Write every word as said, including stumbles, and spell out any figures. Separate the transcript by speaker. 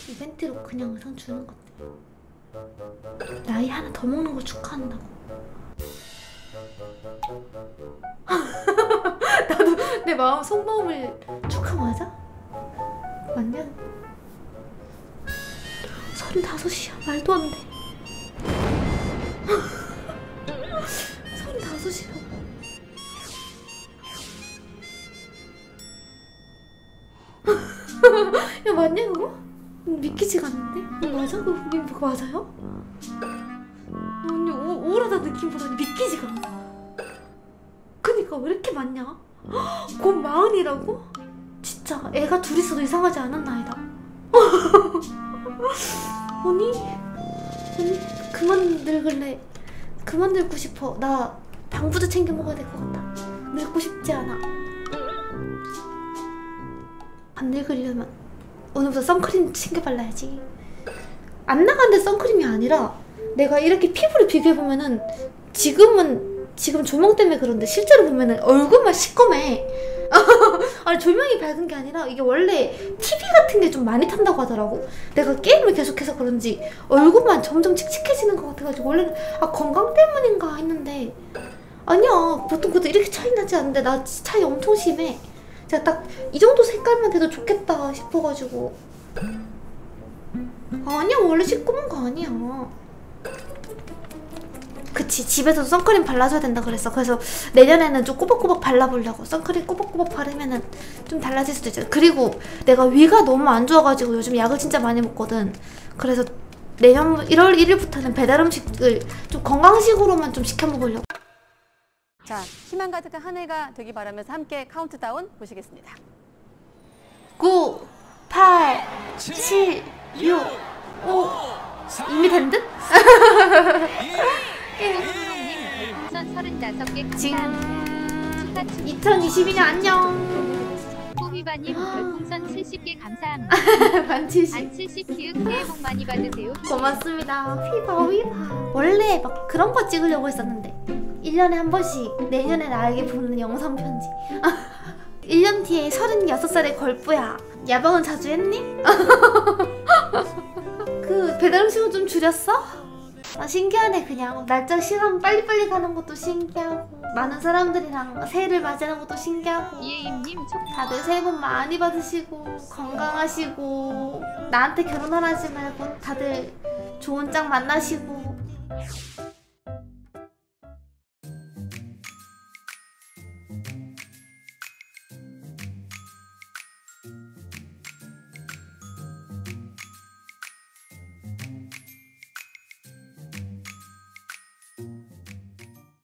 Speaker 1: 이벤트로 그냥 의상 주는 건데 나이 하나 더 먹는 걸 축하한다고. 나도 내 마음 속마음을 축하 맞아? 맞냐? 서른다섯이야. 말도 안 돼. 서른다섯이라고. 야 맞냐 그거? 믿기지가 않는데? 이거 맞아? 그거, 그거 맞아요? 언니 우, 우울하다 느낌보다는 믿기지가 않아. 그니까 왜 이렇게 많냐? 곧 마흔이라고? 진짜 애가 둘 있어도 이상하지 않은 나이다. 언니? 언니 그만 늙을래. 그만 늙고 싶어. 나 방부제 챙겨 먹어야 될 것 같다. 늙고 싶지 않아. 안 늙으려면 오늘부터 선크림 챙겨 발라야지. 안 나가는데 선크림이 아니라 내가 이렇게 피부를 비교해보면은 지금은 지금 조명 때문에 그런데 실제로 보면은 얼굴만 시꺼매. 아니 조명이 밝은 게 아니라 이게 원래 티비 같은 게 좀 많이 탄다고 하더라고. 내가 게임을 계속해서 그런지 얼굴만 점점 칙칙해지는 것 같아가지고 원래는 아 건강 때문인가 했는데 아니야. 보통 그래도 이렇게 차이 나지 않는데 나 차이 엄청 심해. 제가 딱 이 정도 색깔만 돼도 좋겠다 싶어가지고. 아니야 원래 시꺼먼 거 아니야. 그치 집에서도 선크림 발라줘야 된다 그랬어. 그래서 내년에는 좀 꼬박꼬박 발라보려고. 선크림 꼬박꼬박 바르면은 좀 달라질 수도 있잖아. 그리고 내가 위가 너무 안 좋아가지고 요즘 약을 진짜 많이 먹거든. 그래서 내년 일월 일일부터는 배달 음식을 좀 건강식으로만 좀 시켜 먹으려고.
Speaker 2: 자, 희망 가득한 한 해가 되기 바라면서 함께 카운트다운 보시겠습니다.
Speaker 1: 구, 팔, 칠, 육, 오. 이미 된 듯?
Speaker 3: 별풍선 서른다섯 개
Speaker 1: 지금
Speaker 3: 감사합니다. 축하
Speaker 1: 이천이십이 년 안녕.
Speaker 3: 호비바님 별풍선 칠십 개 감사합니다.
Speaker 1: 반칠십.
Speaker 3: 안 칠십 키읔 새해 복 많이 받으세요.
Speaker 1: 고맙습니다. 휘바 휘바. 원래 막 그런 거 찍으려고 했었는데 일 년에 한 번씩 내년에 나에게 보는 영상 편지. 일 년 뒤에 서른여섯 살의 걸프야. 야방은 자주 했니? 그 배달 음식은 좀 줄였어? 아, 신기하네. 그냥 날짜 시간 빨리빨리 가는 것도 신기하고 많은 사람들이랑 새해를 맞이하는 것도 신기하고.
Speaker 3: 이혜임님 촉
Speaker 1: 다들 새해 복 많이 받으시고 건강하시고 나한테 결혼하지 말고 다들 좋은 짝 만나시고